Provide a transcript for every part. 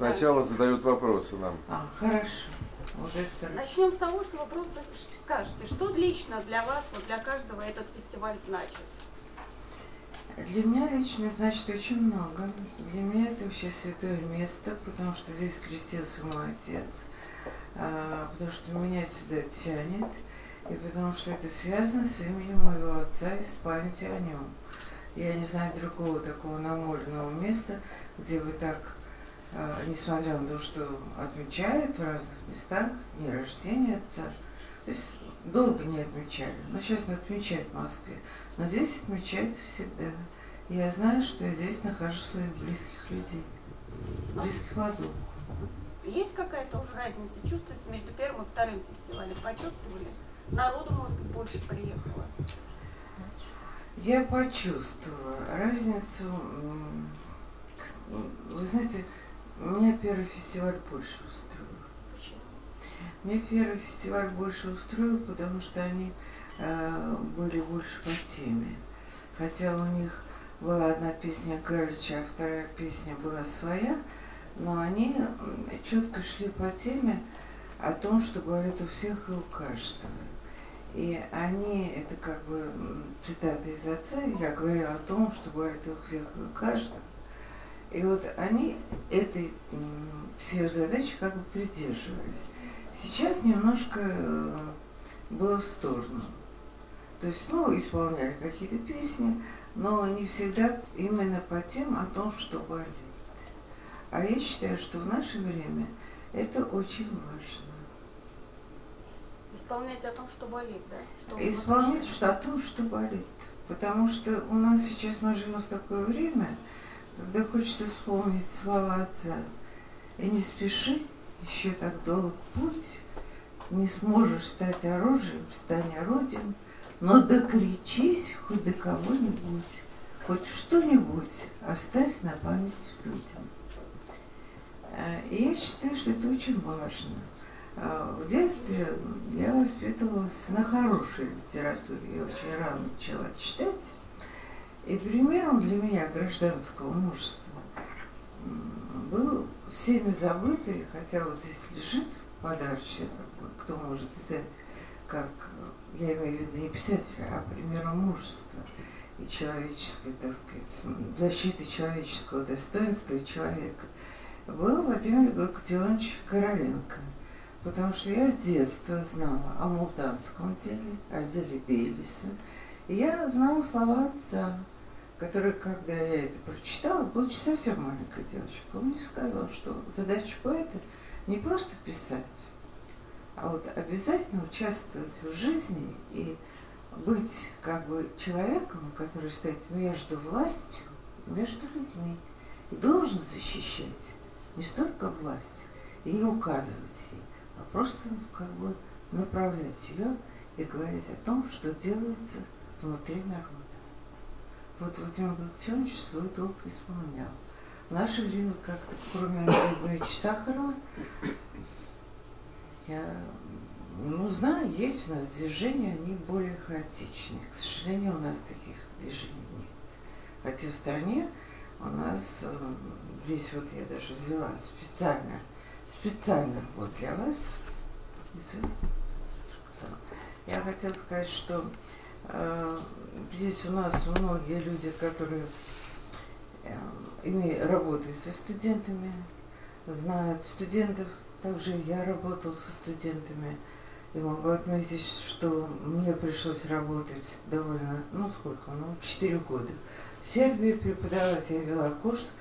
сначала задают вопросы нам. Хорошо. Вот это... Начнем с того, что вы просто скажете, что лично для вас, вот для каждого этот фестиваль значит? Для меня лично значит очень много. Для меня это вообще святое место, потому что здесь крестился мой отец, потому что меня сюда тянет, и потому что это связано с именем моего отца и с памятью о нем. Я не знаю другого такого намоленного места, где бы так, несмотря на то, что отмечают в разных местах дни рождения отца, то есть долго не отмечали, но сейчас отмечают в Москве, но здесь отмечается всегда. Я знаю, что я здесь нахожу своих близких людей, близких по духу. Есть какая-то уже разница, чувствуется между первым и вторым фестивалем? Почувствовали? Народу, может быть, больше приехало? Я почувствовала разницу. Вы знаете, меня первый фестиваль больше устроил. Почему? Меня первый фестиваль больше устроил, потому что они были больше по теме. Хотя у них была одна песня Галича, а вторая песня была своя, но они четко шли по теме о том, что говорят у всех и у каждого. И они, это как бы цитата из отца, я говорила о том, что говорят у всех и у каждого. И вот они этой всей задачи как бы придерживались. Сейчас немножко было в сторону. То есть, исполняли какие-то песни, но не всегда именно по тем о том, что болит. А я считаю, что в наше время это очень важно. Исполнять о том, что болит, да? Исполнять о том, что болит. Потому что у нас сейчас мы живем в такое время, когда хочется вспомнить слова отца. И не спеши, еще так долг путь, не сможешь стать оружием, стань орудием, но докричись хоть до кого-нибудь, хоть что-нибудь оставь на память людям. И я считаю, что это очень важно. В детстве я воспитывалась на хорошей литературе, я очень рано начала читать. И примером для меня гражданского мужества был всеми забытый, хотя вот здесь лежит подарочек, кто может взять, как, я имею в виду не писателя, а примером мужества и человеческой, так сказать, защиты человеческого достоинства и человека, был Владимир Галактионович Короленко. Потому что я с детства знала о молдавском деле, о деле Бейлиса. И я знала слова отца, который, когда я это прочитала, будучи совсем маленькой девочкой, он мне сказал, что задача поэта не просто писать, а вот обязательно участвовать в жизни и быть как бы человеком, который стоит между властью и между людьми. И должен защищать не столько власть и не указывать ей, а просто как бы направлять ее и говорить о том, что делается внутри народа. Вот Владимир Галактионович свой долг исполнял. В наше время как-то, кроме Андрея Ивановича Сахарова, я знаю, есть у нас движения, они более хаотичные. К сожалению, у нас таких движений нет. Хотя в стране у нас, здесь вот я даже взяла специально вот для вас. Я хотела сказать, что здесь у нас многие люди, которые работают со студентами, знают студентов. Также я работала со студентами. И могу отметить, что мне пришлось работать довольно, 4 года. В Сербии преподавать, я вела курс.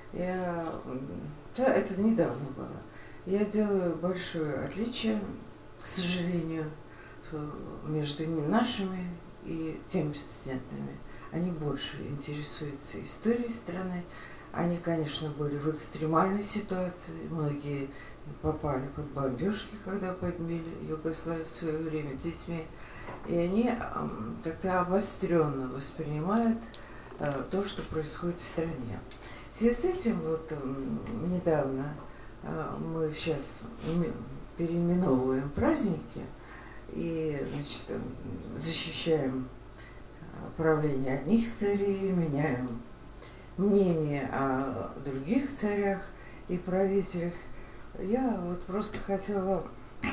Это недавно было. Я делаю большое отличие, к сожалению, между нашими и теми студентами. Они больше интересуются историей страны. Они, конечно, были в экстремальной ситуации. Многие попали под бомбежки, когда подмели Югославию в свое время детьми. И они как-то обостренно воспринимают то, что происходит в стране. В связи с этим недавно мы сейчас переименовываем праздники и, защищаем правление одних царей, меняем мнение о других царях. и правителях. Я вот просто хотела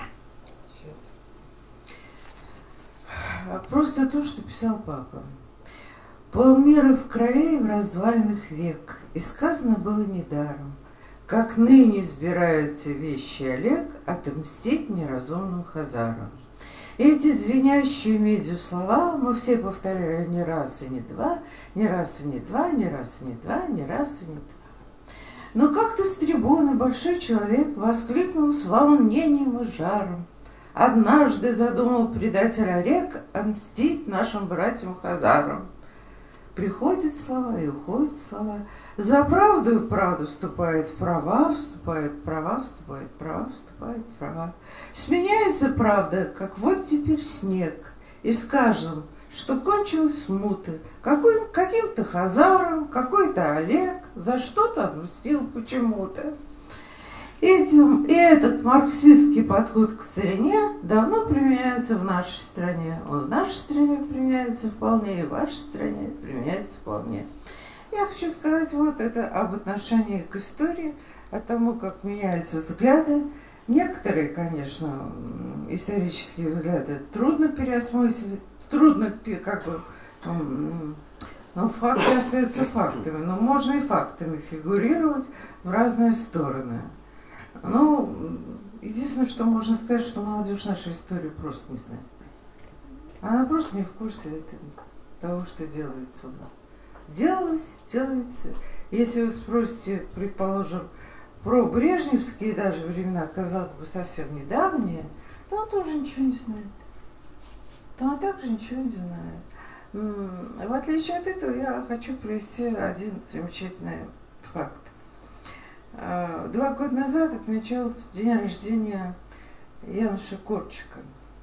просто то, что писал папа. Полмира в крови в развалинах век, и сказано было недаром, как ныне сбираются вещи Олег отомстить неразумным хазарам. Эти звенящие медью слова мы все повторяли не раз и не два, не раз и не два, не раз и не два, не раз и не два. Но как-то с трибуны большой человек воскликнул с волнением и жаром. Однажды задумал предатель Олег отмстить нашим братьям-хазарам. Приходят слова и уходят слова. За правду и правду вступает в права, вступает в права, вступает в права, вступает в права. Сменяется правда, как вот теперь снег. И скажем, что кончилась смута. Каким-то хазаром, какой-то Олег за что-то отмстил почему-то. И этот марксистский подход к старине давно применяется в нашей стране. Он в нашей стране применяется вполне, и в вашей стране применяется вполне. Я хочу сказать вот это об отношении к истории, о тому, как меняются взгляды. Некоторые, конечно, исторические взгляды трудно переосмыслить, трудно как бы... Но факты остаются фактами, но можно и фактами фигурировать в разные стороны. Ну, единственное, что можно сказать, что молодежь нашей истории просто не знает. Она просто не в курсе того, что делается у нас. Делается. Если вы спросите, предположим, про брежневские даже времена, казалось бы, совсем недавние, то он тоже ничего не знает. То он также ничего не знает. В отличие от этого, я хочу привести один замечательный факт. 2 года назад отмечался день рождения Януша Корчика.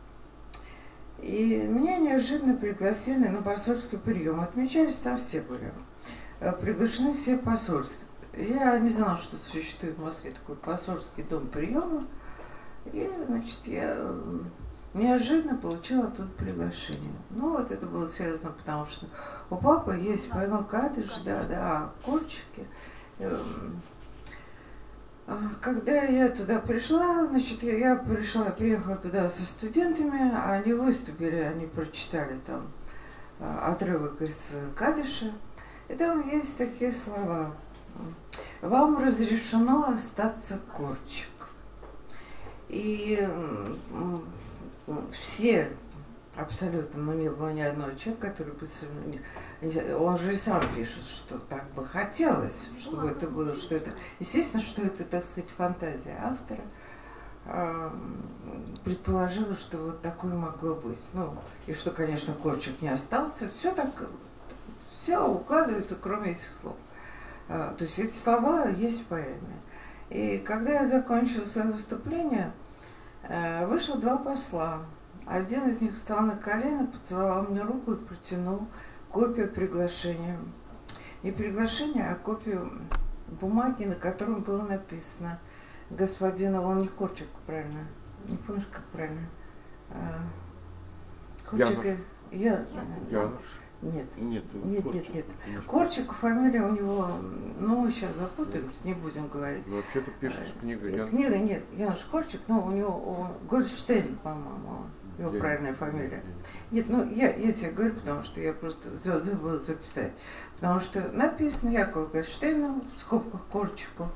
И меня неожиданно пригласили на посольский прием. Отмечались там все были. Приглашены все посольские. Я не знала, что существует в Москве такой посольский дом приема. И, значит, я неожиданно получила тут приглашение. Ну, вот это было связано, потому что у папы есть поэма «Кадыш», да, Корчики. Когда я туда пришла, значит, я приехала туда со студентами, они выступили, они прочитали там отрывок из «Кадыша», и там есть такие слова: «Вам разрешено остаться, Корчик». И все абсолютно, но не было ни одного человека, который бы... Он же и сам пишет, что так бы хотелось, чтобы это было, что это... Естественно, что это, так сказать, фантазия автора. Предположила, что вот такое могло быть. Ну, и что, конечно, Корчик не остался. Все укладывается, кроме этих слов. То есть эти слова есть в поэме. И когда я закончила свое выступление, вышло 2 посла. Один из них встал на колено, поцеловал мне руку и протянул копию приглашения. Не приглашение, а копию бумаги, на котором было написано: господина, он не Корчик, правильно? Не помнишь, как правильно? Корчик. Януш. Нет. Корчик. Корчик, фамилия у него, ну, сейчас запутаемся, не будем говорить. Ну, вообще-то пишется книга Януш. Книга, нет, Януш Корчик, но у него Гольдштейн, по-моему, его правильная фамилия. Нет, ну, я тебе говорю, потому что я просто забыла записать. Потому что написано Якову Гольдштейну, в скобках Корчику,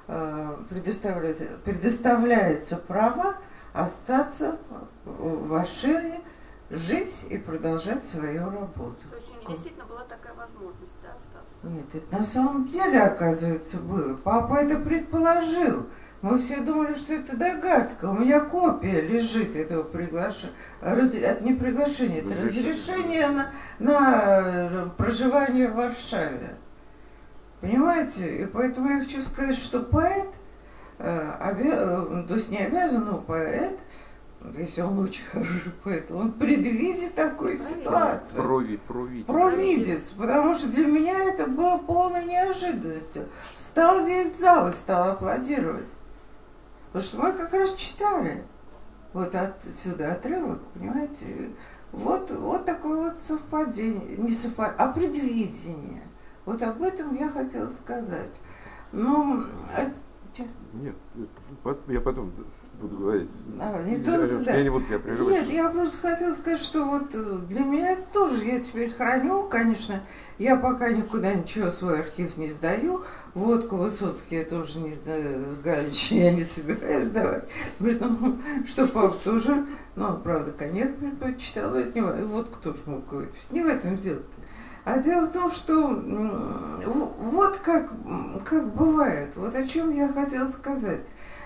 предоставляется право остаться в Ашире, жить и продолжать свою работу. То есть у него действительно была такая возможность, да, остаться? Нет, это на самом деле, оказывается, было. Папа это предположил. Мы все думали, что это догадка. У меня копия лежит этого приглашения. Это не приглашение, это разрешение на проживание в Варшаве. Понимаете? И поэтому я хочу сказать, что поэт, то есть не обязан, но поэт, если он очень хороший поэт, он предвидит такую ситуацию. Провидец, потому что для меня это было полной неожиданностью. Встал весь зал и стал аплодировать. Потому что мы как раз читали вот отсюда отрывок, понимаете? Вот такое вот совпадение, не совпадение, а предвидение. Вот об этом я хотела сказать. Ну, Чё? Нет, я потом буду говорить. Да. Я не буду тебя прерывать. Нет, я просто хотела сказать, что вот для меня это тоже, я теперь храню, конечно, я пока никуда ничего, свой архив не сдаю, водку Высоцкий я тоже не сдаю, Галич я не собираюсь сдавать, при том, что папа тоже, ну, он, правда, коньяк предпочитал, но это не важно, и водку тоже мог выпить, не в этом дело-то. А дело в том, что вот как бывает, вот о чем я хотела сказать.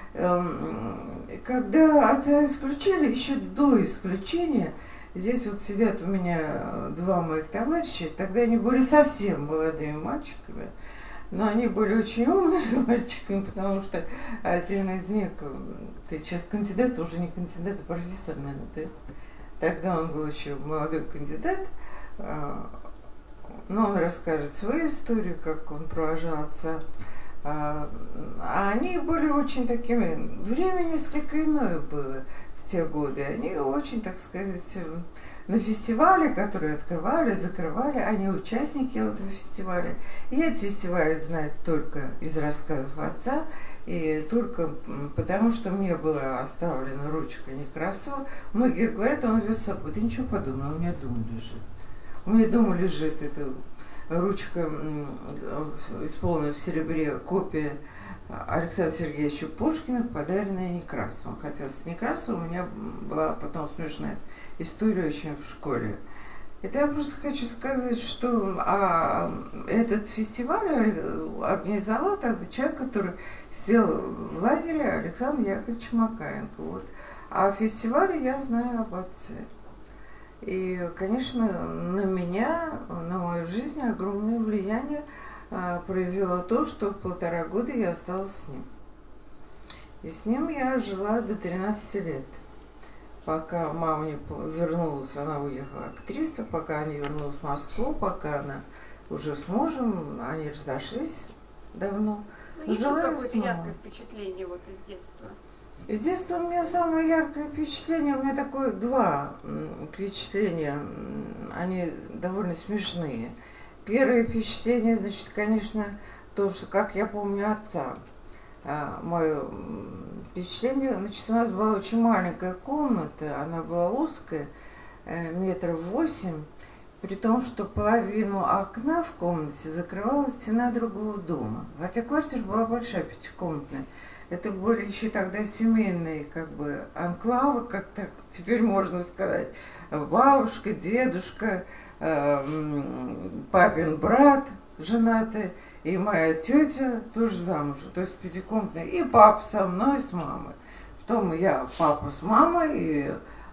Когда отца исключили, еще до исключения, здесь вот сидят у меня два моих товарища, тогда они были совсем молодыми мальчиками, но они были очень умными мальчиками, потому что один из них, ты сейчас кандидат, уже не кандидат, а профессор, наверное, да? Тогда он был еще молодой кандидат, но он расскажет свою историю, как он провожал отца. А они были очень такими, время несколько иное было в те годы. Они очень, так сказать, на фестивале, которые открывали, закрывали, они участники этого фестиваля. И этот фестиваль знает только из рассказов отца, и только потому, что мне была оставлена ручка Некрасова. Многие говорят, он вез с собой. Да ничего подобного, у меня дома лежит. У меня дома лежит эта ручка, исполненная в серебре, копия Александра Сергеевича Пушкина, подаренная Некрасовым. Хотя с Некрасовым у меня была потом смешная история очень в школе. Это я просто хочу сказать, что этот фестиваль организовал тогда человек, который сел в лагере, Александр Яковлевич Макаренко. Вот. А в фестивале я знаю об отце. И, конечно, на меня, на мою жизнь огромное влияние произвело то, что в 1,5 года я осталась с ним. И с ним я жила до 13 лет. Пока мама не вернулась, она уехала актриса, пока она не вернулась в Москву, пока она уже с мужем, они разошлись давно. Ну, есть какое-то яркое впечатление вот из детства? С детства у меня самое яркое впечатление, у меня такое два впечатления, они довольно смешные. Первое впечатление, значит, конечно, то, что, как я помню отца. Мое впечатление, значит, у нас была очень маленькая комната, она была узкая, 8 метров, при том, что половину окна в комнате закрывала стена другого дома. Хотя квартира была большая, 5-комнатная. Это были еще тогда семейные, как бы, анклавы, как так теперь можно сказать. Бабушка, дедушка, папин брат женатый, и моя тетя тоже замужем, то есть 5-комнатная, и папа со мной, с мамой. Потом я, папа с мамой, и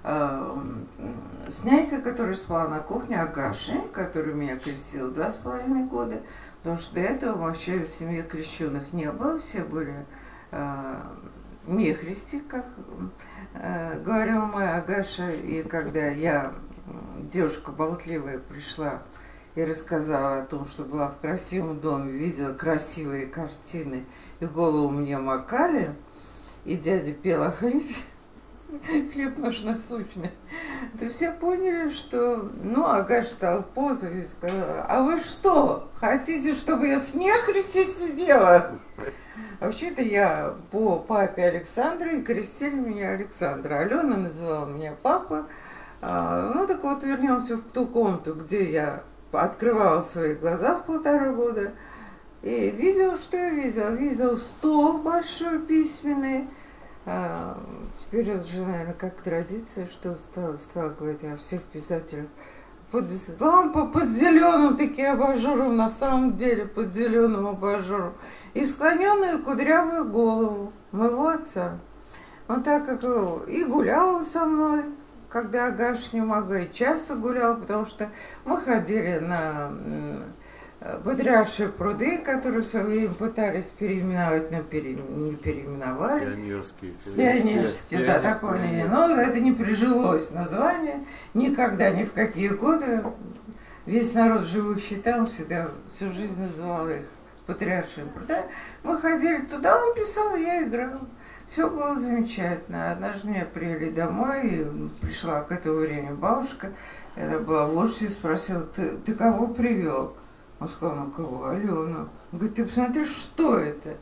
с нянькой, которая спала на кухне, Агашей, которая меня крестила 2,5 года, потому что до этого вообще в семье крещенных не было, все были нехристи, как говорила моя Агаша. И когда я, девушка болтливая, пришла и рассказала о том, что была в красивом доме, видела красивые картины, и голову мне макали, и дядя пел о хлебе, хлеб наш насущный, то все поняли, что, ну, Агаша стала позой и сказала: а вы что, хотите, чтобы я с нехристи сидела? Вообще-то я по папе Александра, и крестили меня Александра. Алена называла меня папа. Ну так вот, вернемся в ту комнату, где я открывала свои глаза в 1,5 года. И видела, что я видела. Видела стол большой письменный. Теперь это уже, наверное, как традиция, что стала говорить о всех писателях. Лампа под зеленым таким абажуром, на самом деле под зеленым абажуром, и склоненную кудрявую голову моего отца. Он так как и гулял он со мной, когда Агаша не могла, и часто гулял, потому что мы ходили на Патриаршие пруды, которые в свое время пытались переименовать, но не переименовали. Пионерские, да, такое. Но это не прижилось название никогда, ни в какие годы. Весь народ, живущий там, всегда всю жизнь называл их Патриаршие пруда. Мы ходили туда, он писал, я играла. Все было замечательно. Однажды меня привели домой, и пришла к этому времени бабушка, она была в лошади, спросила: ты кого привел? Он сказал: ну кого? Алену. Он говорит: ты посмотри, что это?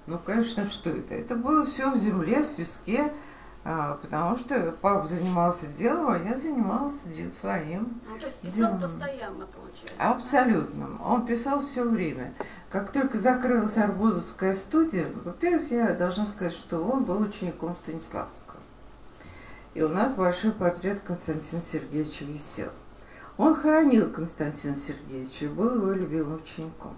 Ну, конечно, что это? Это было все в земле, в песке, потому что папа занимался делом, а я занималась своим. Ну, то есть писал делом. постоянно, получается. Абсолютно. Он писал все время. Как только закрылась Арбузовская студия, во-первых, я должна сказать, что он был учеником Станиславского. И у нас большой портрет Константина Сергеевича висел. Он хоронил Константина Сергеевича и был его любимым учеником.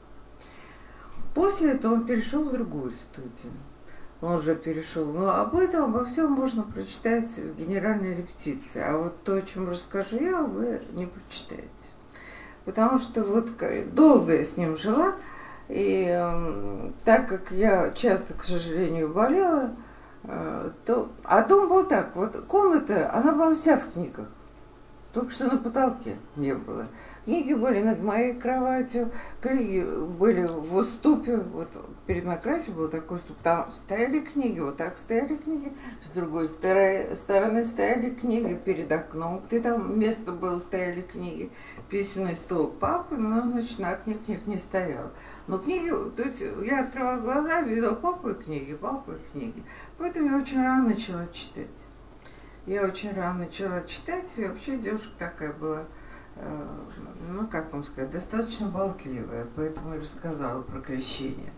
После этого он перешел в другую студию. Он уже перешел. Но об этом, обо всем можно прочитать в генеральной репетиции. А вот то, о чем расскажу я, вы не прочитаете. Потому что вот долго я с ним жила, и так как я часто, к сожалению, болела, а дом был так, вот комната, она была вся в книгах, только что на потолке не было. Книги были над моей кроватью, книги были в уступе, вот перед моей кроватью был такой уступ, там стояли книги, вот так стояли книги, с другой стороны стояли книги перед окном, где там место было, стояли книги, письменный стол папы, но, значит, на окне книг не стояло. Но книги, то есть я открывала глаза, видела папу и книги, поэтому я очень рано начала читать. И вообще девушка такая была, ну, как вам сказать, достаточно болтливая, поэтому я рассказала про крещение.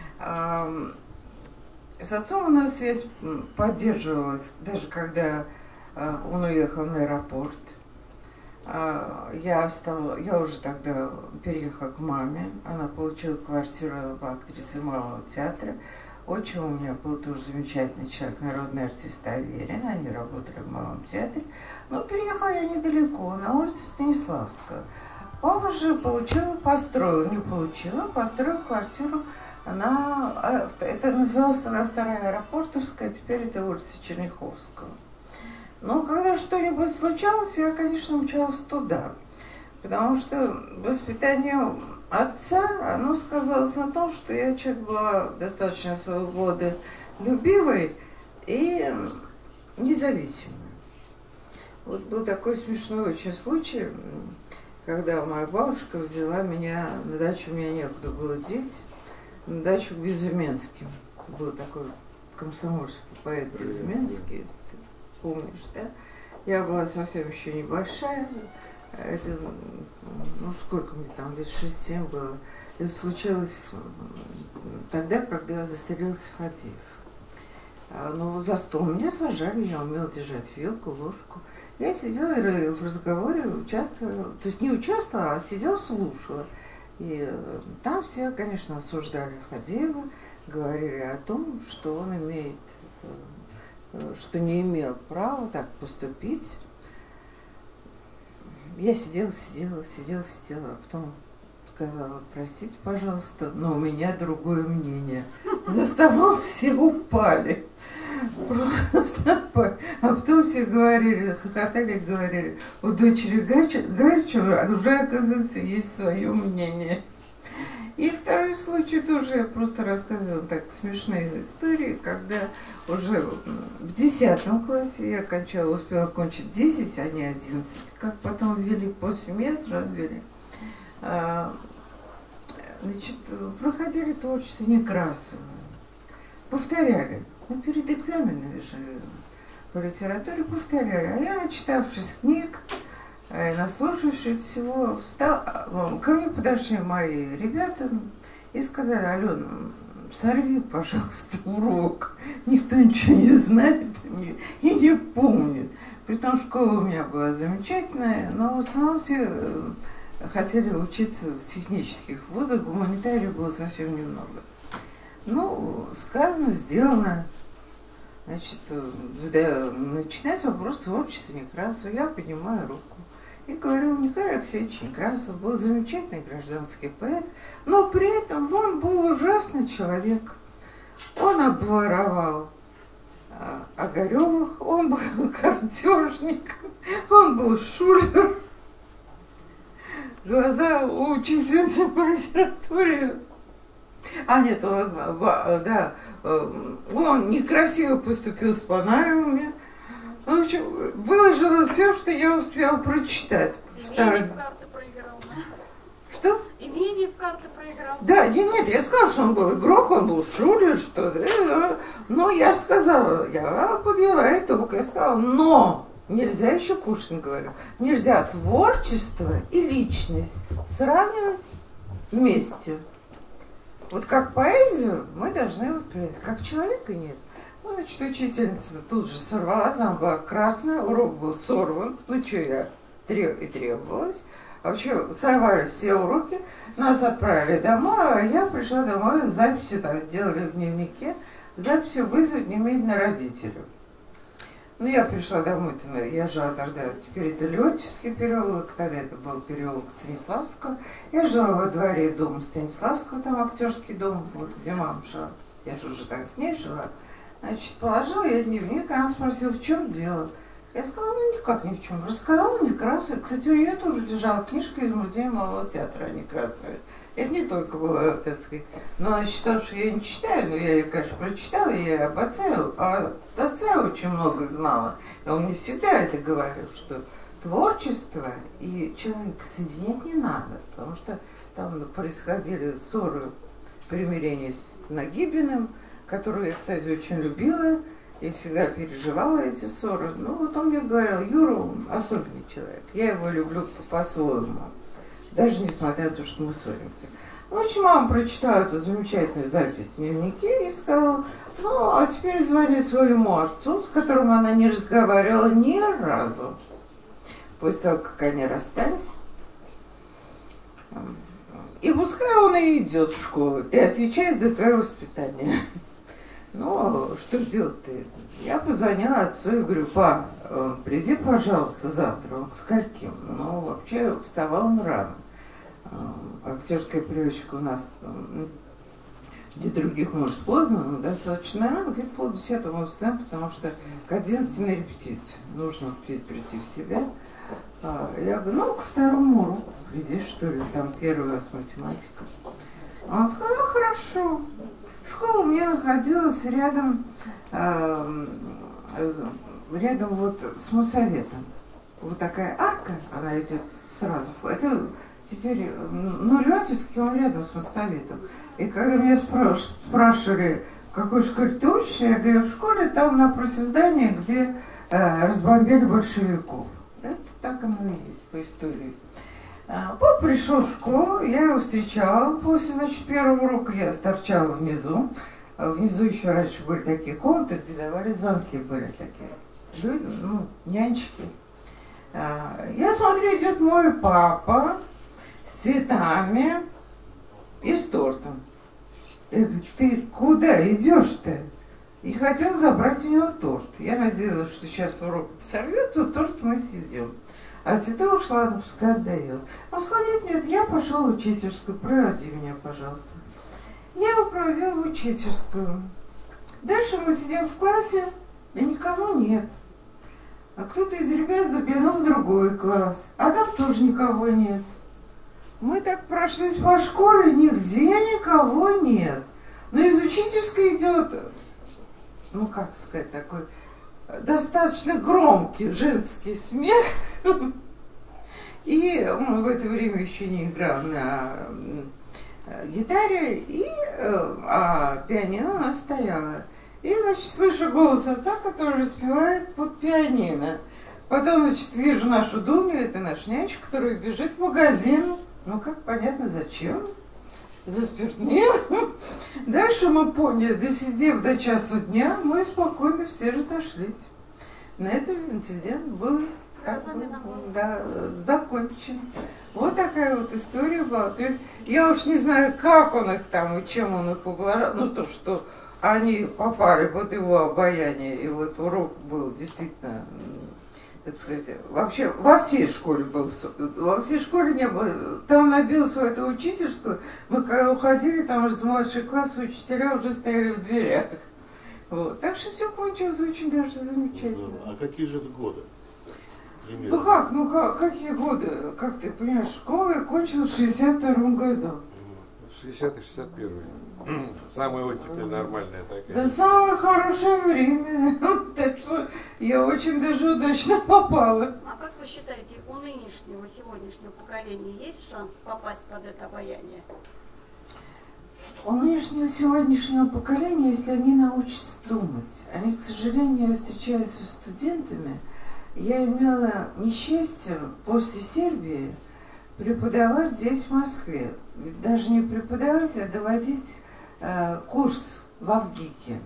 С отцом у нас связь поддерживалась, даже когда он уехал на аэропорт. Я уже тогда переехала к маме, она получила квартиру, она была актрисой Малого театра. Отчим у меня был тоже замечательный человек, народный артист Аверин, они работали в Малом театре. Но переехала я недалеко, на улицу Станиславского. Папа же построил квартиру это называлось тогда вторая Аэропортовская, теперь это улица Черняховского. Но когда что-нибудь случалось, я, конечно, умчалась туда, потому что воспитание отца, оно сказалось на том, что я человек была достаточно свободолюбивой и независимой. Вот был такой смешной очень случай, когда моя бабушка взяла меня на дачу, у меня некуда было деть, на дачу к Безыменским. Был такой комсомольский поэт Безыменский, если ты помнишь, да? Я была совсем еще небольшая, это, ну сколько мне там, лет 6-7 было. Это случилось тогда, когда застрелился Фадеев. Но за стол меня сажали, я умела держать вилку, ложку. Я сидела в разговоре, участвовала, то есть не участвовала, а сидела, слушала. И там все, конечно, осуждали Фадеева, говорили о том, что он имеет, что не имел права так поступить. Я сидела, а потом сказала: простите, пожалуйста, но у меня другое мнение. За столом все упали. Просто. А потом все говорили, хохотали и говорили: у дочери Гарчева уже, оказывается, есть свое мнение. И второй случай тоже я просто рассказывала так смешные истории, когда уже в 10 классе я успела кончить 10, а не 11, как потом ввели после меня, сразу ввели. Значит, проходили творчество Некрасова, повторяли, ну перед экзаменами же по литературе повторяли, а я, начитавшись книг, наслушавшись всего, ко мне подошли мои ребята и сказали: Алена, сорви, пожалуйста, урок. Никто ничего не знает и не помнит. Притом школа у меня была замечательная, но в основном все хотели учиться в технических вузах, гуманитариев было совсем немного. Ну, сказано, сделано. Значит, начинается вопрос творчества Некрасова. Я поднимаю руку и говорю: Николай Алексеевич Некрасов был замечательный гражданский поэт, но при этом он был ужасный человек. Он обворовал Огаревых, он был картежник, он был шулер. Глаза у учительницы по литературе. Нет, он некрасиво поступил с Панаевыми. В общем, выложила все, что я успела прочитать. Имение в карты проиграл. Что? Имение в карты проиграл. Да, нет, я сказала, что он был игрок, он был шулер, что-то. Но я сказала, я подвела итог, я сказала, но нельзя, еще Пушкин говорил, нельзя творчество и личность сравнивать вместе. Вот как поэзию мы должны воспринимать, как человека нет. Ну, значит, учительница тут же сорвалась, она была красная, урок был сорван. Ну, что я и требовалась. Вообще сорвали все уроки, нас отправили домой, а я пришла домой с записью, так делали в дневнике, записью вызвать немедленно родителю. Ну, я пришла домой, я жила тогда, теперь это Летчевский переулок, тогда это был переулок Станиславского. Я жила во дворе дома Станиславского, там актерский дом, вот где мама жила. Я же уже так с ней жила. Значит, положила я дневник, она спросила, в чем дело. Я сказала, ну никак ни в чем. Рассказала Некрасовой. Кстати, у нее тоже лежала книжка из музея Малого театра о Некрасовой. Это не только было, так сказать. Но она считала, что я не читаю, но я ее, конечно, прочитала, и я об отце очень много знала. И он мне всегда это говорил, что творчество и человека соединять не надо, потому что там происходили ссоры, примирения с Нагибиным, которую я, кстати, очень любила. И всегда переживала эти ссоры. Ну, вот он мне говорил, Юра особенный человек. Я его люблю по-своему. Даже несмотря на то, что мы ссоримся. В общем, мама прочитала эту замечательную запись в дневнике и сказала, ну, а теперь звони своему отцу, с которым она не разговаривала ни разу. После того, как они расстались. И пускай он и идет в школу и отвечает за твое воспитание. Ну, что делать-то? Я позвонила отцу и говорю, па, приди, пожалуйста, завтра. Он к скольким? Ну, вообще, вставал он рано. Актерская привычка у нас, где других, может, поздно, но достаточно рано, где-то полдесятого мы встаем, потому что к 11 на репетицию. Нужно прийти в себя. Я говорю, ну, ко второму уроку приди, что ли, там первый у нас математика. Он сказал, хорошо. Школа у меня находилась рядом вот с Моссоветом. Вот такая арка, она идет сразу. Это теперь, ну, Летчевский, он рядом с Моссоветом. И когда меня спрашивали, в какой школе ты учишься, я говорю, в школе там напротив здания, где разбомбили большевиков. Это так оно и есть по истории. Папа пришел в школу, я его встречала. После, значит, первого урока я торчала внизу. Внизу еще раньше были такие комнаты, где давали звонки, были такие люди, ну, нянечки. Я смотрю, идет мой папа с цветами и с тортом. Я говорю, ты куда идешь-то? И хотел забрать у него торт. Я надеялась, что сейчас урок сорвется, торт мы съедем. А цветы ушла, ну пускай отдает. Он сказал, нет, я пошел в учительскую, проводи меня, пожалуйста. Я его проводила в учительскую. Дальше мы сидим в классе, и никого нет. А кто-то из ребят заглянул в другой класс, а там тоже никого нет. Мы так прошлись по школе, нигде никого нет. Но из учительской идет, ну как сказать, такой достаточно громкий женский смех. И он в это время еще не играл на гитаре, а пианино у нас стояло. И, значит, слышу голос отца, который распевает под пианино. Потом, значит, вижу нашу Дуню, это наш нянечка, которая бежит в магазин. Ну, как понятно, зачем? За спиртным. Дальше мы поняли, досидев до часу дня, мы спокойно все разошлись. На этом инцидент был закончен. Вот такая вот история была. То есть я уж не знаю, как он их там и чем он их ублажал. Ну, то, что они попали под его обаяние, и вот урок был действительно, так сказать, вообще во всей школе был, во всей школе не было. Там набилось в эту учительскую, мы когда уходили, там уже с младших классов учителя уже стояли в дверях. Вот. Так что все кончилось очень даже замечательно. А какие же это годы? Примерно. Ну как, какие годы? Как ты понимаешь, школа кончилась в 62-м году. 60-й, 61-й. Самая вот теперь нормальная такая. Да самое хорошее время. Так что я очень даже удачно попала. А как вы считаете, он нынешнего, сегодняшнего поколения есть шанс попасть под это обаяние? У нынешнего сегодняшнего поколения, если они научатся думать, они, к сожалению, я встречаюсь со студентами, я имела несчастье после Сербии преподавать здесь, в Москве. Даже не преподавать, а доводить курс в Авгике.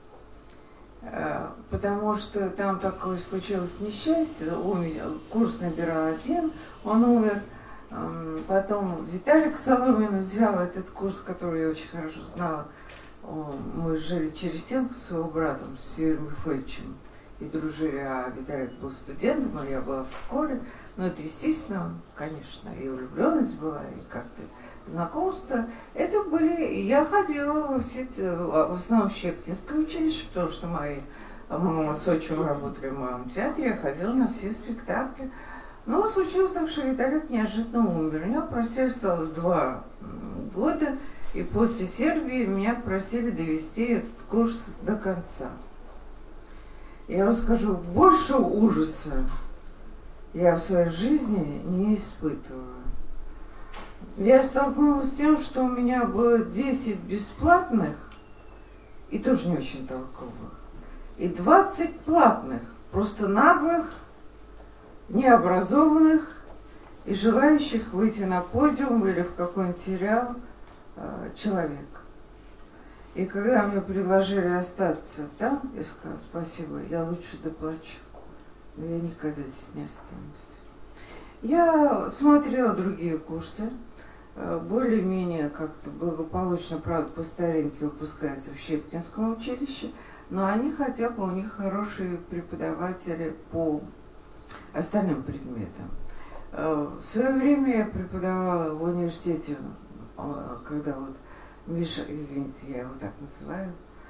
Потому что там такое случилось несчастье, курс набирал один, он умер. Потом Виталик Соломин взял этот курс, который я очень хорошо знала. Мы жили через стенку с его братом, с Юрием Мефоевичем, и дружили, а Виталик был студентом, а я была в школе. Но это, естественно, конечно, и влюбленность была, и как-то знакомство. Это были... Я ходила во все... В основном в Щепкинское училище, потому что мама с отчимом работали в моем театре, я ходила на все спектакли. Но случилось так, что Виталик неожиданно умер. У него просельствовало 2 года, и после Сербии меня просили довести этот курс до конца. Я вам скажу, больше ужаса я в своей жизни не испытывала. Я столкнулась с тем, что у меня было 10 бесплатных, и тоже не очень толковых, и 20 платных, просто наглых, необразованных и желающих выйти на подиум или в какой-нибудь сериал человек. И когда мне предложили остаться там, я сказала: спасибо, я лучше доплачу, но я никогда здесь не останусь. Я смотрела другие курсы, более-менее как-то благополучно, правда, по старинке выпускаются в Щепкинском училище, но они хотя бы, у них хорошие преподаватели по остальным предметам. В свое время я преподавала в университете, когда вот Миша, извините, я его так называю,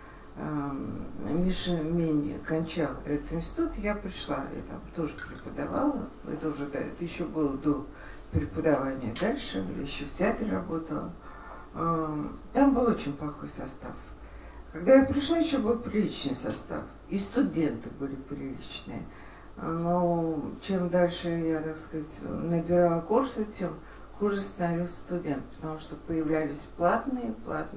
Миша Мень кончал этот институт, я пришла, я там тоже преподавала, это еще было до преподавания дальше, еще в театре работала. Там был очень плохой состав. Когда я пришла, еще был приличный состав, и студенты были приличные. Но чем дальше я, так сказать, набирала курсы, тем хуже становился студент, потому что появлялись платные.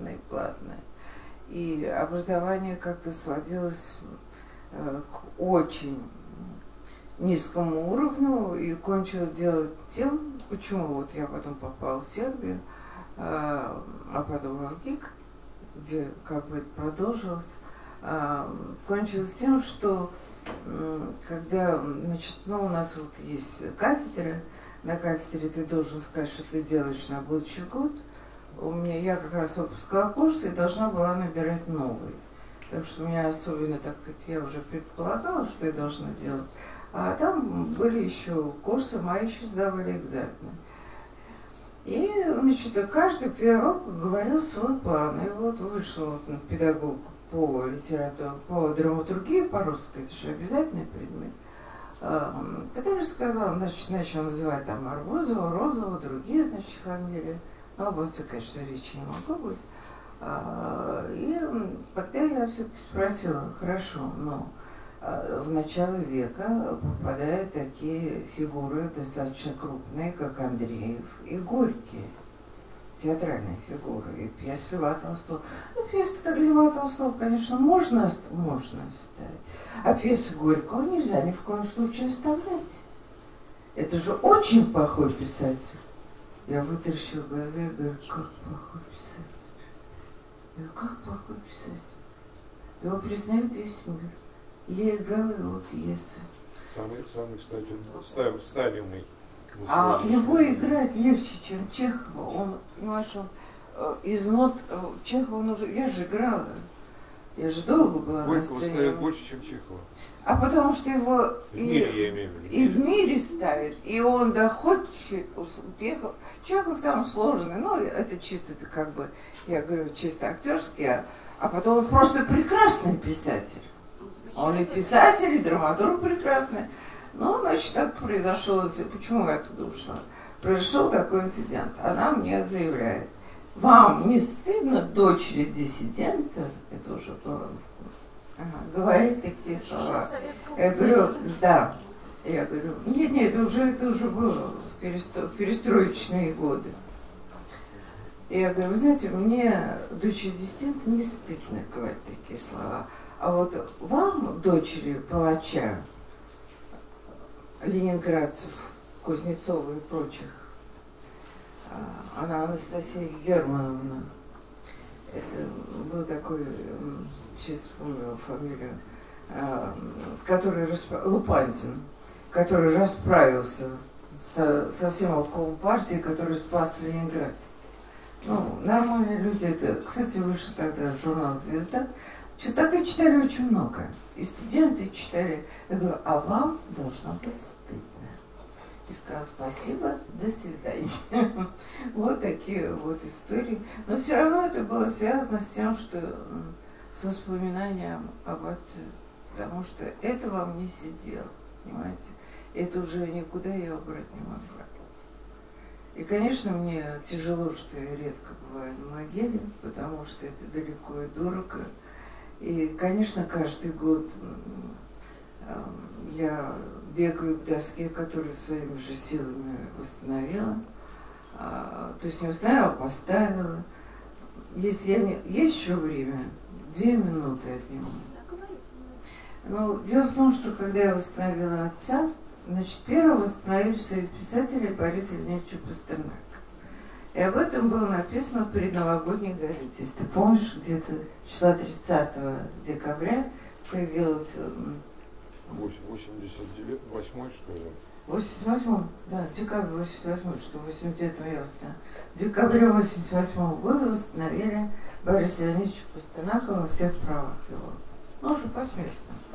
И образование как-то сводилось к очень низкому уровню и кончилось дело тем, почему вот я потом попала в Сербию, а потом в Авгик, где как бы это продолжилось, кончилось тем, что когда, значит, у нас вот есть кафедра, на кафедре ты должен сказать, что ты делаешь на будущий год. Я как раз выпускала курсы и должна была набирать новый. Потому что у меня особенно, так сказать, я уже предполагала, что я должна делать. А там были еще курсы, мои еще сдавали экзамены. И, значит, каждый педагог говорил свой план. И вот вышел вот педагог по литературе, по драматургии, по-русски, это же обязательный предмет, который сказал, значит, начал называть там Арбузова, Розова, другие, значит, фамилии. Ну, об отце, конечно, речи не могло быть. И тогда я все-таки спросила: хорошо, но в начало века попадают такие фигуры достаточно крупные, как Андреев и Горький. Театральные фигуры, и пьесы Льва Толстого. Ну, пьесы Льва Толстого, конечно, можно оставить, а пьесы Горького нельзя ни в коем случае оставлять. Это же очень плохой писатель. Я вытаращила глаза и говорю: как плохой писатель? Я говорю: как плохой писатель? Его признает весь мир. Я играла его пьесы. Самый, кстати, ставимый. А его играть легче, чем Чехова. Он, понимаешь, из нот Чехова нужно... Я же играла. Я же долго была на сцене. Горького ставят больше, чем Чехова. А потому что его в мире, я имею в виду. И в мире ставят, и он доходчив, успехов. Чехов там сложный, но это чисто, это как бы, я говорю, чисто актерский, а потом он просто прекрасный писатель. Он и писатель, и драматург прекрасный. Ну, значит, так произошел, почему я оттуда ушла? Произошел такой инцидент. Она мне заявляет: вам не стыдно дочери диссидента, это уже было, говорить такие слова? Я говорю: да. Я говорю, нет, это уже было в перестроечные годы. Я говорю, вы знаете, мне, дочери диссидента, не стыдно говорить такие слова. А вот вам, дочери палача, ленинградцев, Кузнецова и прочих, она Анастасия Германовна, это был такой, сейчас вспомню фамилию, Лупантин, который расправился со всем обкомом партии, который спас Ленинград. Ну, нормальные люди это. Кстати, вышел тогда журнал «Звезда». Тогда читали очень много. И студенты читали. Я говорю, а вам должно быть стыдно. И сказал, спасибо, до свидания. Вот такие вот истории. Но все равно это было связано с тем, что с воспоминанием об отце. Потому что это во мне сидело, понимаете? Это уже никуда я убрать не могла. И, конечно, мне тяжело, что я редко бываю на могиле, потому что это далеко и дорого. И, конечно, каждый год я бегаю к доске, которую своими же силами восстановила. То есть не восстановила, а поставила. Если есть еще время, 2 минуты отниму. Но дело в том, что когда я восстановила отца, значит, первого восстановили в Союзе писателей Бориса Леонидовича Пастернака. И об этом было написано в предновогодней газете. Если ты помнишь, где-то числа 30 декабря появилось... 88-й, что ли? 88-м, да, декабрь 88-й, что в 89-м я восстановила. В декабре 88-го года восстановили Бориса Леонидовича Пастернака во всех правах его. Ну, уже посмертно.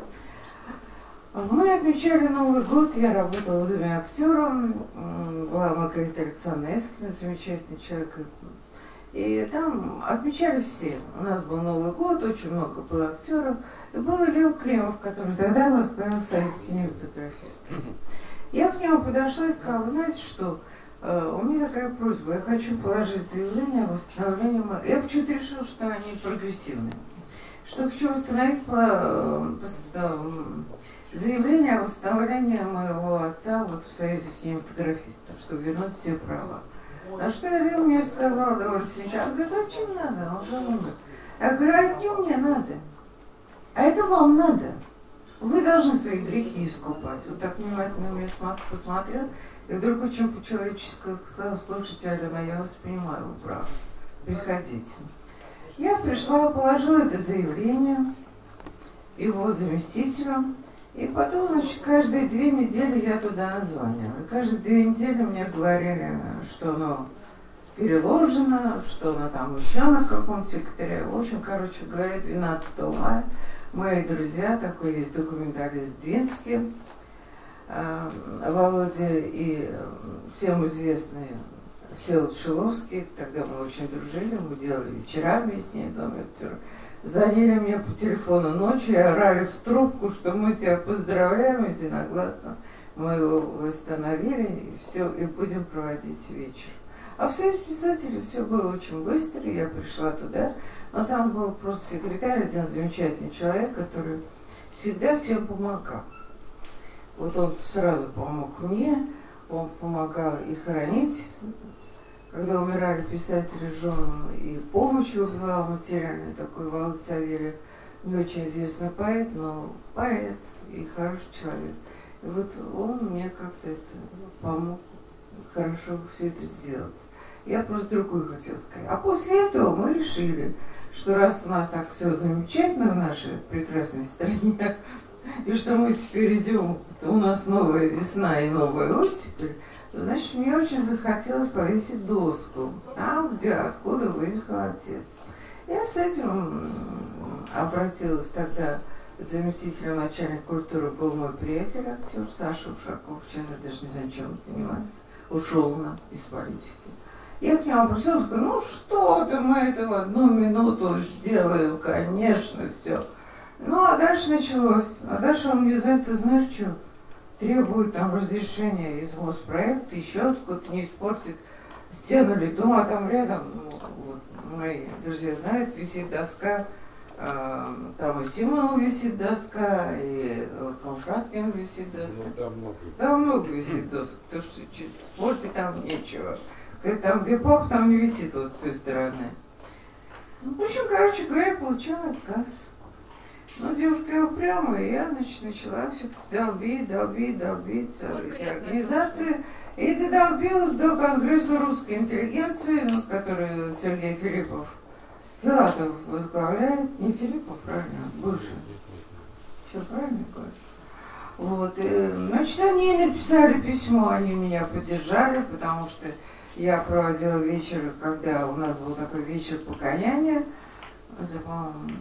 Мы отмечали Новый год, я работала в Доме актером, была Маргарита Александровна Эскина, замечательный человек. И там отмечали все. У нас был Новый год, очень много было актеров. И был Лев Климов, который тогда возглавил Союз кинематографистов. Я к нему подошла и сказала, вы знаете что, у меня такая просьба, я хочу положить заявление о восстановлении... Я почему-то решила, что они прогрессивные. Что хочу восстановить заявление о восстановлении моего отца вот в Союзе кинематографистов, чтобы вернуть все права. А что я мне сказала довольно сейчас? Он говорит, а чем надо? Он же умер. Я говорю, а это не мне надо. А это вам надо. Вы должны свои грехи искупать. Вот так внимательно меня посмотрел, и вдруг очень по-человечески сказал, слушайте, Алена, я вас понимаю, вы правы. Приходите. Я пришла, положила это заявление его заместителю. И потом, значит, каждые 2 недели я туда названивала. И каждые 2 недели мне говорили, что оно переложено, что оно там еще на каком-то секретаре. В общем, короче говоря, 12 мая мои друзья, такой есть документалист Двинский, Володя и всем известный Всеволод Шиловский, тогда мы очень дружили, мы делали вечера вместе в Доме актера. Звонили мне по телефону ночью и орали в трубку, что мы тебя поздравляем единогласно, мы его восстановили, и все, и будем проводить вечер. А в Союзе писателей все было очень быстро, я пришла туда, но там был просто секретарь, один замечательный человек, который всегда всем помогал. Вот он сразу помог мне, он помогал и хоронить, когда умирали писатели с женами, и помощь выдавал материальную, такой Володя Савельев, не очень известный поэт, но поэт и хороший человек. И вот он мне как-то это помог хорошо все это сделать. Я просто другую хотела сказать. А после этого мы решили, что раз у нас так все замечательно в нашей прекрасной стране, и что мы теперь идем, у нас новая весна и новая оттепель, значит, мне очень захотелось повесить доску, там, откуда выехал отец. Я с этим обратилась тогда к заместителю начальника культуры, был мой приятель, актер Саша Ушаков, сейчас я даже не знаю, чем он занимается, ушел из политики. Я к нему обратилась, сказала, ну что ты, мы это в 1 минуту сделаем, конечно, все. Ну, а дальше началось. А дальше он мне за это, знаешь что, требует там разрешения из Моспроекта, еще откуда-то не испортит стену или дом, а там рядом, ну, вот, мои друзья знают, висит доска Там и Симонов висит доска, и Конфраткин висит доска. Ну, там много. Там много висит досок, потому что спорить там нечего. Кстати, там, где папа, там не висит вот с той стороны. В общем, короче говоря, получила отказ. Ну, девушка я упрямая, и я, значит, начала все-таки долбить эти организации. И додолбилась до Конгресса русской интеллигенции, который Сергей Филатов возглавляет. Не Филиппов, правильно, бывший. Все правильно говорю? Вот, значит, они написали письмо, они меня поддержали, потому что я проводила вечер, когда у нас был такой вечер покаяния, это, по-моему,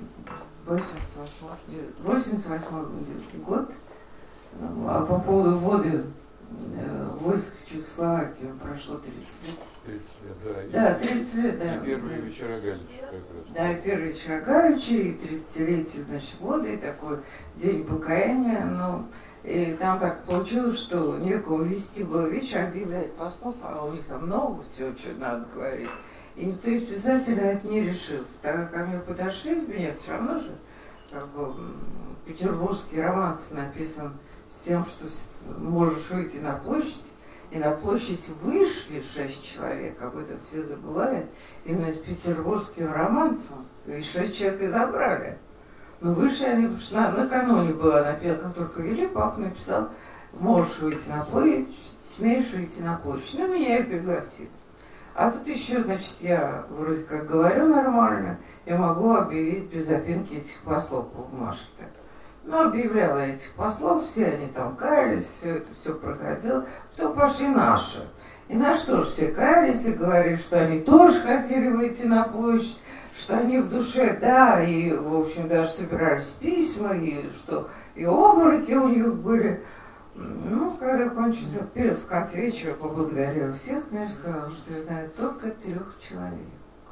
88 год, а по поводу ввода войск в Чехословакию прошло 30 лет. 30 лет, да. Да, 30 лет, да. И первые вечера Галича как раз. Да, и первые вечера Галича, и 30-летие, значит, ввода, и такой день покаяния, но и там так получилось, что некому вести было вечер, объявлять послов, а у них там много всего, что надо говорить. И никто из писателей это не решился. Так как ко мне подошли в кабинет, все равно же, как бы, петербургский романс написан с тем, что можешь выйти на площадь, и на площадь вышли 6 человек, об этом все забывают, именно с петербургским романсом, и 6 человек и забрали. Но вышли они, потому что накануне было написано, как только вели, папа написал, можешь выйти на площадь, смеешь выйти на площадь. Ну, меня и пригласили. А тут еще, значит, я вроде как говорю нормально, я могу объявить без опинки этих послов по бумажке. Так. Ну, объявляла этих послов, все они там каялись, все это все проходило. Потом пошли наши. И наши тоже все каялись и говорили, что они тоже хотели выйти на площадь, что они в душе, да, и, в общем, даже собирались письма, и что и обмороки у них были. Ну, когда кончился, в конце вечера поблагодарила всех, но я сказала, что я знаю только 3 человек.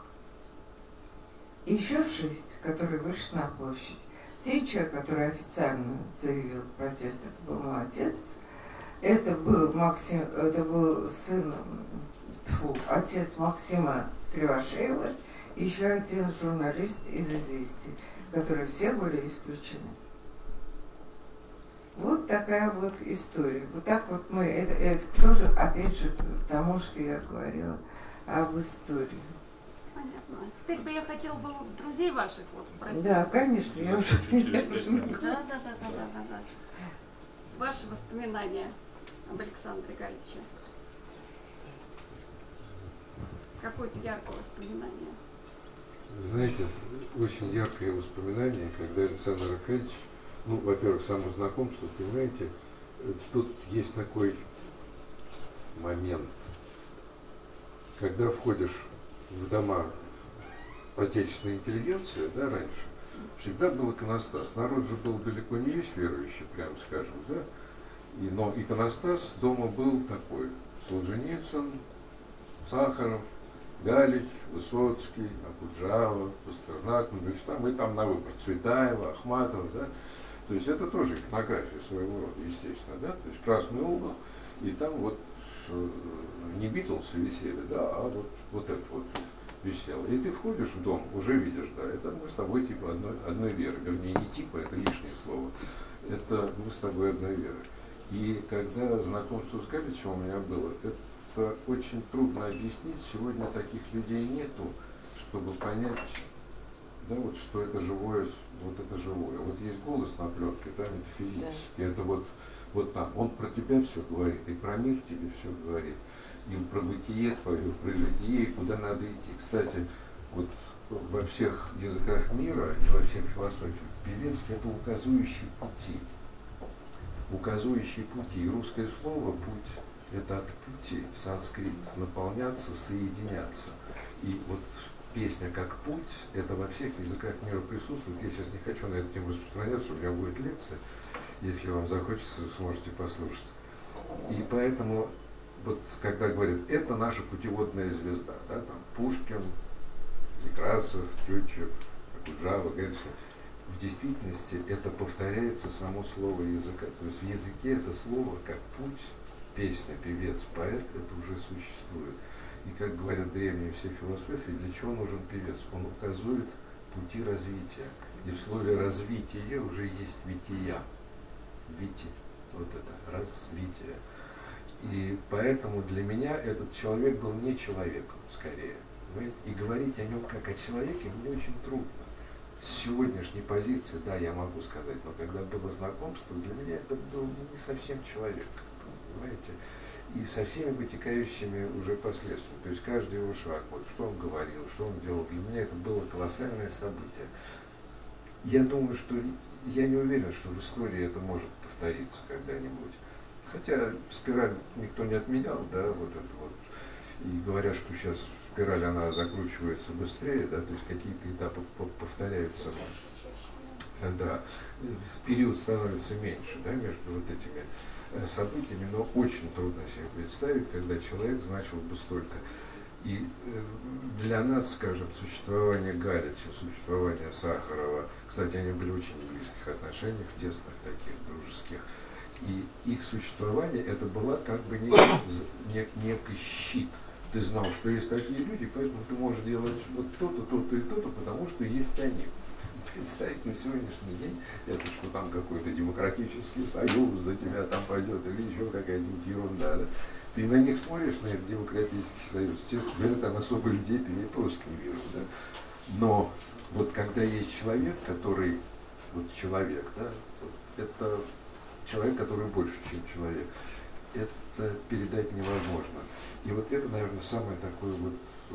И еще 6, которые вышли на площадь. 3 человека, которые официально заявил протест, это был мой отец, это был отец Максима Кривошеева, и еще один журналист из «Известий», которые все были исключены. Вот такая вот история. Вот так вот мы, это тоже, опять же, к тому, что я говорила об истории. Понятно. Теперь бы я хотела бы друзей ваших вот спросить. Да, конечно, я уже... Да. Ваши воспоминания об Александре Галиче. Какое-то яркое воспоминание. Знаете, очень яркое воспоминание, когда Александр Аркадьевич, ну, во-первых, само знакомство, понимаете, тут есть такой момент, когда входишь в дома отечественной интеллигенции, да, раньше, всегда был иконостас. Народ же был далеко не весь верующий, прямо скажем, да, но иконостас дома был такой: Солженицын, Сахаров, Галич, Высоцкий, Акуджава, Пастернак, Мандельштам, и там на выбор Цветаева, Ахматова, да. То есть это тоже иконография своего рода, естественно, да. То есть красный угол, и там вот не Битлсы висели, да, а вот это вот висело. И ты входишь в дом, уже видишь, да, это мы с тобой типа одной веры, вернее не типа, это лишнее слово, это мы с тобой одной веры. И когда знакомство с Галичем у меня было, это очень трудно объяснить. Сегодня таких людей нету, чтобы понять, да, вот что это живое, вот это живое. Вот есть голос на пленке, да, метафизически, да. Это вот там. Он про тебя все говорит, и про мир тебе все говорит, и про бытие твое, про житие, и куда надо идти. Кстати, вот во всех языках мира и во всех философиях певец — это указующий пути. Указующие пути. И русское слово «путь» — это от пути, санскрит, наполняться, соединяться. И вот песня как путь — это во всех языках мира присутствует. Я сейчас не хочу на эту тему распространяться, у меня будет лекция. Если вам захочется, вы сможете послушать. И поэтому, вот когда говорят, это наша путеводная звезда, да, там Пушкин, Некрасов, Тютчев, Акуджава, Гельсин, в действительности это повторяется само слово языка. То есть в языке это слово как путь, песня, певец, поэт, это уже существует. И как говорят древние все философии, для чего нужен певец? Он указывает пути развития. И в слове развитие уже есть вития. Вити. Вот это развитие. И поэтому для меня этот человек был не человеком, скорее. Понимаете? И говорить о нем как о человеке мне очень трудно. С сегодняшней позиции, да, я могу сказать, но когда было знакомство, для меня это был не совсем человек, понимаете, и со всеми вытекающими уже последствиями. То есть каждый его шаг, вот что он говорил, что он делал, для меня это было колоссальное событие. Я думаю, что я не уверен, что в истории это может повториться когда-нибудь. Хотя спираль никто не отменял, да, вот это вот. И говорят, что сейчас спираль, она закручивается быстрее, да, то есть какие-то этапы повторяются. Да, период становится меньше, да, между вот этими событиями, но очень трудно себе представить, когда человек значил бы столько. И для нас, скажем, существование Галича, существование Сахарова, кстати, они были очень в близких отношениях, тесных таких, дружеских, и их существование, это была как бы некий щит. Ты знал, что есть такие люди, поэтому ты можешь делать вот то-то, то-то и то-то, потому что есть они. Представить на сегодняшний день, это что там какой-то демократический союз за тебя там пойдет, или еще какая-нибудь ерунда. Да? Ты на них смотришь, на этот демократический союз, честно говоря, там особо людей ты не просто не видишь. Да? Но вот когда есть человек, который, вот человек, да, вот это человек, который больше, чем человек, это передать невозможно. И вот это, наверное, самое такое вот,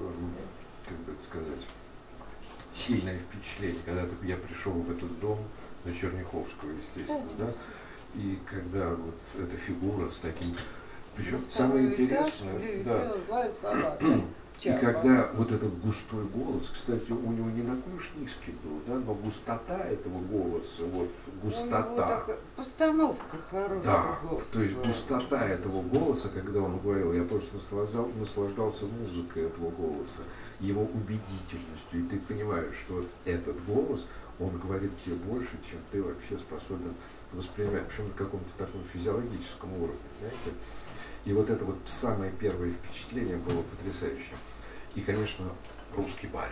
как бы это сказать, сильное впечатление, когда я пришел в этот дом на Черняховского, естественно, да, и когда вот эта фигура с таким, причем самое интересное, да, и когда вот этот густой голос, кстати, у него не такой уж низкий был, да, но густота этого голоса, вот густота. Постановка хорошая. Да, то есть густота этого голоса, когда он говорил, я просто наслаждался музыкой этого голоса, его убедительностью, и ты понимаешь, что вот этот голос, он говорит тебе больше, чем ты вообще способен воспринимать, причем на каком-то таком физиологическом уровне, знаете. И вот это вот самое первое впечатление было потрясающим. И, конечно, русский барин.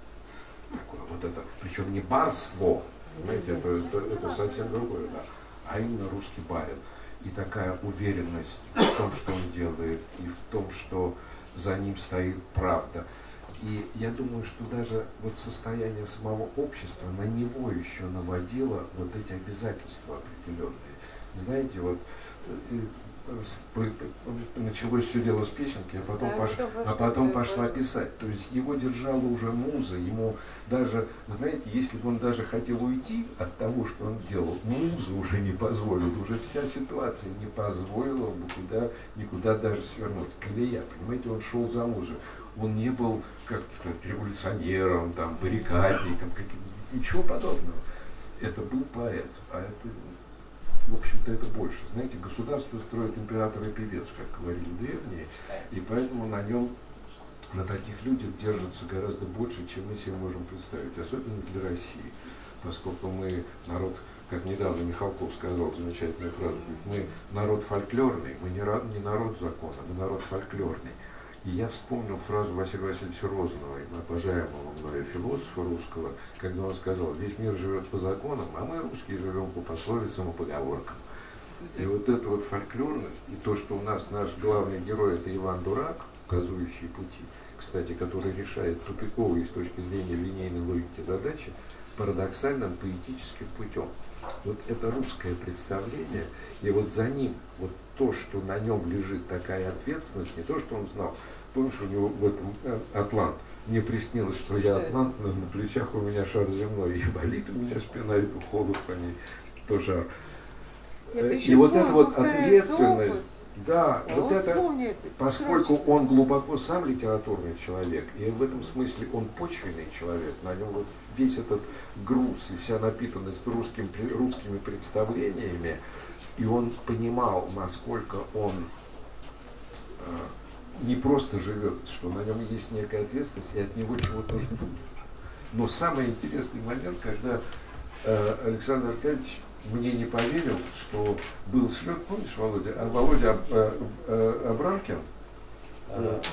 Такое вот это, причем не барство, понимаете, это совсем другое, да, а именно русский барин. И такая уверенность в том, что он делает, и в том, что за ним стоит правда. И я думаю, что даже вот состояние самого общества на него еще наводило вот эти обязательства определенные. Знаете, вот началось все дело с песенки, а потом пошла писать. То есть его держала уже муза, ему даже, знаете, если бы он даже хотел уйти от того, что он делал, муза уже не позволила, уже вся ситуация не позволила бы никуда даже свернуть. Колея, понимаете, он шел за музой. Он не был, как сказать, революционером, там, баррикадником, ничего подобного. Это был поэт, а это, в общем-то, это больше. Знаете, государство строит император и певец, как говорили древние, и поэтому на нем, на таких людях держится гораздо больше, чем мы себе можем представить, особенно для России, поскольку мы народ, как недавно Михалков сказал, замечательную фразу, мы народ фольклорный, мы не народ закона, мы народ фольклорный. И я вспомнил фразу Василия Васильевича Розанова, обожаемого мною философа русского, когда он сказал, весь мир живет по законам, а мы, русские, живем по пословицам и поговоркам. И вот эта вот фольклорность, и то, что у нас наш главный герой, это Иван Дурак, указывающий пути, кстати, который решает тупиковые с точки зрения линейной логики задачи парадоксальным поэтическим путем. Вот это русское представление, и вот за ним, вот то, что на нем лежит такая ответственность, не то, что он знал. Помнишь, у него в этом атлант. Мне приснилось, что я атлант, на плечах у меня шар земной, и болит у меня спина, и холод по ней, то жар. И вот эта вот ответственность, да, вот это, поскольку он глубоко сам литературный человек, и в этом смысле он почвенный человек, на нем вот весь этот груз и вся напитанность русскими представлениями, и он понимал, насколько он не просто живет, что на нем есть некая ответственность, и от него чего-то ждут. Но самый интересный момент, когда Александр Аркадьевич мне не поверил, что был слет, помнишь, Володя? Володя Абрамкин,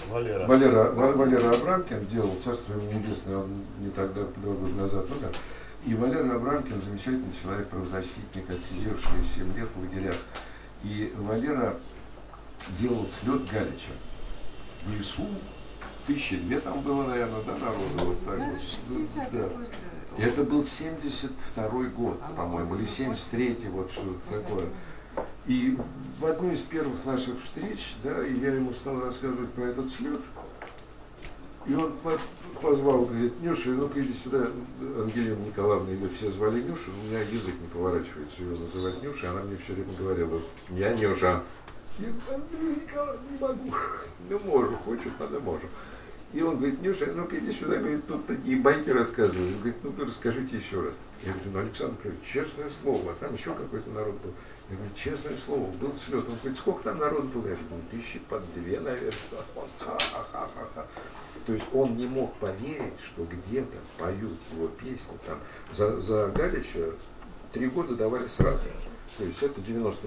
Валера Абрамкин делал, царство ему небесное, он не тогда, 2 года назад умер, И Валера Абрамкин, замечательный человек, правозащитник, отсидевший 7 лет в лагерях. И Валера делал слет Галича в лесу. 1002 там было, наверное, да, народу. Вот так вот. Да. И это был 72-й год, по-моему, или 73-й, вот что такое. И в одну из первых наших встреч, да, и я ему стал рассказывать про этот слет. И он позвал, говорит: Нюша, ну-ка иди сюда, Ангелина Николаевна, мы все звали Нюша, у меня язык не поворачивается ее называть Нюша, она мне все время говорила: я Нюша. Я говорю: Ангелина Николаевна, не могу. Ну, можу, хочет, надо, можу. И он говорит: Нюша, ну-ка иди сюда, говорит, тут такие байки рассказывают. Он говорит: ну-ка расскажите еще раз. Я говорю: ну, Александр Петрович, честное слово, а там еще какой-то народ был. Я говорю: честное слово, был слет. Он говорит: сколько там народу было? Я говорю: ну, 1002, наверное. Он ха-ха-ха-ха-ха. То есть он не мог поверить, что где-то поют его песни. Там за Галича 3 года давали сразу. То есть это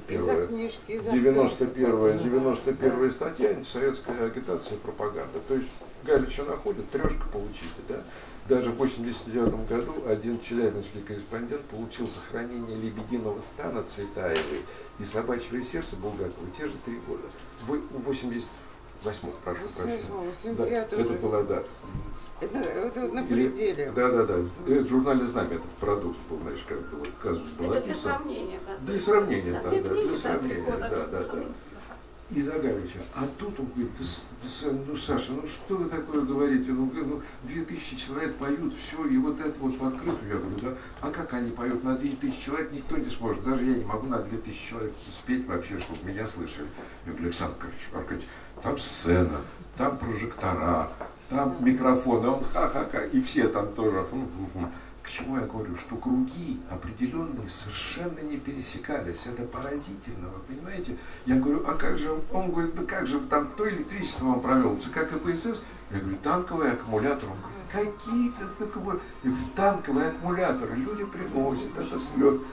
91-я статья, антисоветская агитация и пропаганда. То есть Галича находят, 3 получили, да? Даже в 1989 году один челябинский корреспондент получил сохранение лебединого стана Цветаевой и собачьего сердца Булгакова те же 3 года. В 88-м, прошу прощения. Да, это было, да. Это на пределе. Да. В журнале «Знамя» этот продукт был, знаешь, как был, казус был Это для описан. сравнения, да. Для сравнения, да, для За сравнения, 3 года. да. И Загаревича. А тут он говорит: ну, Саша, ну что вы такое говорите? Ну, 2000 человек поют, все, и вот это вот в открытую. Я говорю: да, а как они поют? На 2000 человек никто не сможет. Даже я не могу на 2000 человек спеть вообще, чтобы меня слышали. Я говорю: Александр Аркадьевич, там сцена, там прожектора, там микрофоны, он ха-ха-ха, и все там тоже. К чему я говорю? Что круги определенные совершенно не пересекались. Это поразительно, вы понимаете? Я говорю: а как же? Он говорит: да как же, там кто электричество вам провел? ЦК КПСС? Я говорю: танковый аккумулятор. Он говорит: какие-то таковые. Я говорю: танковые аккумуляторы. Люди приносят, это слет.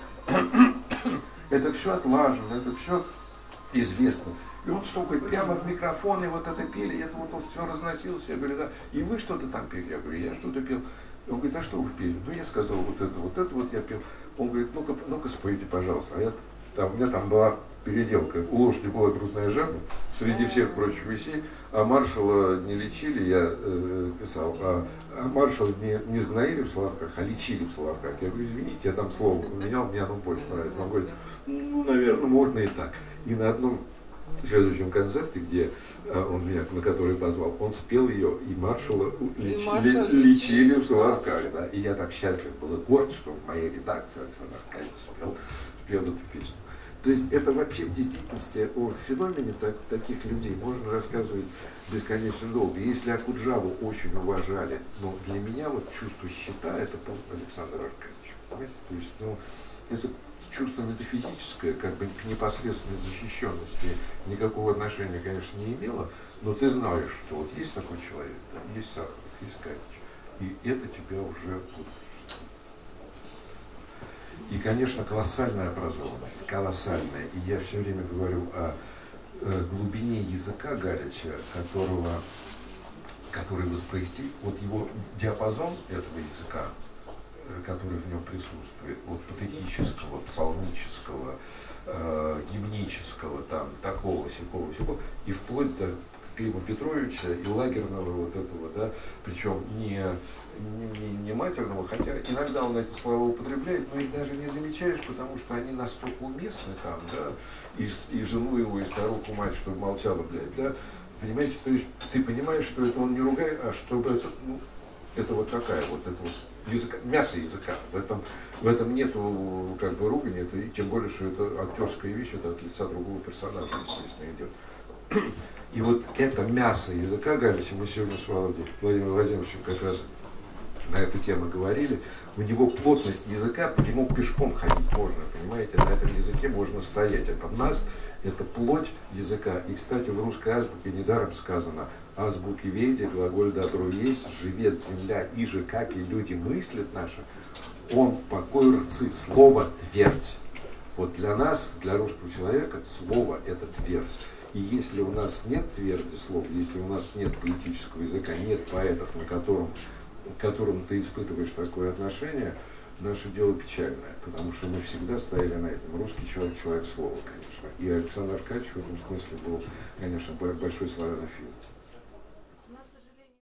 Это все отлажено, это все известно. И он что, говорит, прямо в микрофон, и вот это пели, это вот все разносилось. Я говорю: да. И вы что-то там пели? Я говорю: я что-то пел. Он говорит: а что вы пели? Ну, я сказал: вот это вот я пел. Он говорит: ну-ка спойте, пожалуйста. А у меня там была переделка. У лошади была грудная жаба, среди всех прочих вещей, а маршала не лечили, я писал, а маршала не сгноили в Соловках, а лечили в Соловках. Я говорю: извините, я там слово поменял, мне оно больше нравится. Он говорит: ну, наверное, можно и так. И на одном в следующем концерте, где он меня, на который позвал, он спел ее, и маршала лечили в Соловках. Да? И я так счастлив был и горд, что в моей редакции Александр Аркадьевич спел эту песню. То есть это вообще в действительности о феномене таких людей можно рассказывать бесконечно долго. Если Акуджаву очень уважали, но для меня вот чувство щита — это Александр Аркадьевич. Понимаете? То есть, это чувство метафизическое, как бы к непосредственной защищенности никакого отношения, конечно, не имело, но ты знаешь, что вот есть такой человек, да, есть Сахаров, есть Катич, и это тебя уже будут. И, конечно, колоссальная образованность, колоссальная. И я все время говорю о глубине языка Галича, который воспроизвести, вот его диапазон этого языка, который в нем присутствует, от патетического, псалмического, гимнического, там, такого, сякого, и вплоть до Клима Петровича и лагерного вот этого, да, причем не матерного, хотя иногда он эти слова употребляет, но их даже не замечаешь, потому что они настолько уместны там, да, и жену его, и старуху мать, чтобы молчала, блядь, да, понимаете, то есть ты понимаешь, что это он не ругает, а чтобы это, это вот такая вот, это вот мясо языка, в этом нету как бы ругани, и тем более, что это актерская вещь, это от лица другого персонажа, естественно, идет. И вот это мясо языка Галича, мы сегодня с Владимиром Владимировичем как раз на эту тему говорили, у него плотность языка, по нему пешком ходить можно, понимаете, на этом языке можно стоять. Это наст, это плоть языка. И, кстати, в русской азбуке недаром сказано: азбуки веди, глаголь добро есть, живет земля, иже, как и люди мыслят наши, он покой рцы, слово твердь. Вот для нас, для русского человека, слово это твердь. И если у нас нет тверди слов, если у нас нет поэтического языка, нет поэтов, к которым ты испытываешь такое отношение, наше дело печальное, потому что мы всегда стояли на этом. Русский человек, человек слова, конечно. И Александр Аркадьевич в этом смысле был, конечно, большой славянофил.